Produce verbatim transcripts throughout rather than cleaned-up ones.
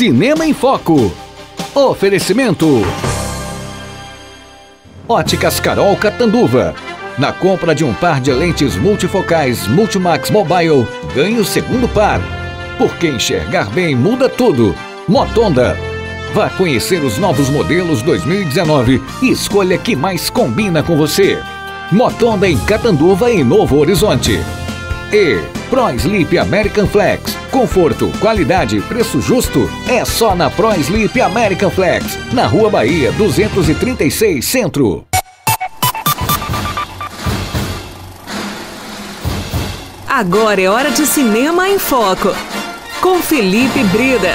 Cinema em Foco. Oferecimento: Óticas Carol Catanduva. Na compra de um par de lentes multifocais Multimax Mobile, ganhe o segundo par. Porque enxergar bem muda tudo. Motonda. Vá conhecer os novos modelos dois mil e dezenove e escolha que mais combina com você. Motonda em Catanduva e Novo Horizonte. E ProSleep American Flex. Conforto, qualidade, preço justo é só na ProSleep American Flex, na Rua Bahia duzentos e trinta e seis, Centro. Agora é hora de Cinema em Foco, com Felipe Brida.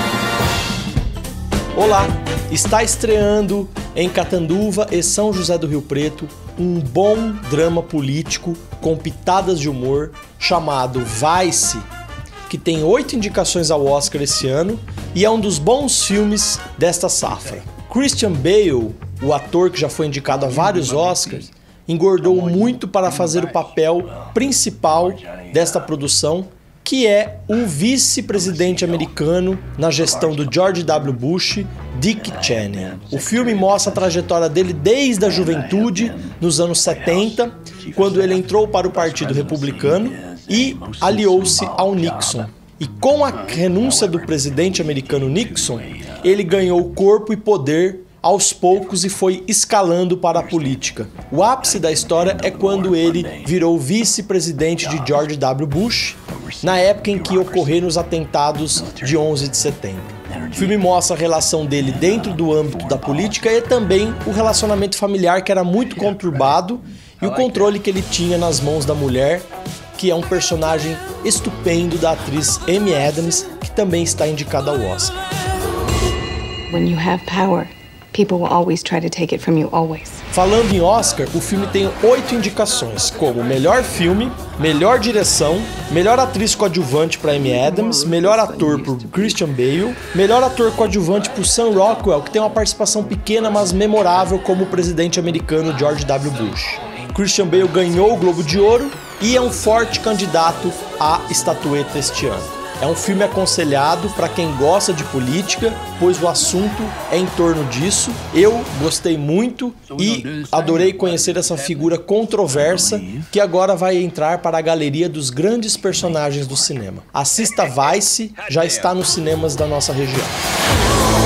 Olá, está estreando em Catanduva e São José do Rio Preto um bom drama político com pitadas de humor chamado Vice, que tem oito indicações ao Oscar esse ano e é um dos bons filmes desta safra. Christian Bale, o ator que já foi indicado a vários Oscars, engordou muito para fazer o papel principal desta produção, que é o vice-presidente americano na gestão do George W. Bush, Dick Cheney. O filme mostra a trajetória dele desde a juventude, nos anos setenta, quando ele entrou para o Partido Republicano e aliou-se ao Nixon. E com a renúncia do presidente americano Nixon, ele ganhou corpo e poder aos poucos e foi escalando para a política. O ápice da história é quando ele virou vice-presidente de George W. Bush, na época em que ocorreram os atentados de onze de setembro. O filme mostra a relação dele dentro do âmbito da política e também o relacionamento familiar, que era muito conturbado, e o controle que ele tinha nas mãos da mulher, que é um personagem estupendo da atriz Amy Adams, que também está indicada ao Oscar. When you have power, people will always try to take it from you, always. Falando em Oscar, o filme tem oito indicações, como melhor filme, melhor direção, melhor atriz coadjuvante para Amy Adams, melhor ator por Christian Bale, melhor ator coadjuvante por Sam Rockwell, que tem uma participação pequena, mas memorável como o presidente americano George W. Bush. Christian Bale ganhou o Globo de Ouro e é um forte candidato à estatueta este ano. É um filme aconselhado para quem gosta de política, pois o assunto é em torno disso. Eu gostei muito e adorei conhecer essa figura controversa que agora vai entrar para a galeria dos grandes personagens do cinema. Assista Vice, já está nos cinemas da nossa região.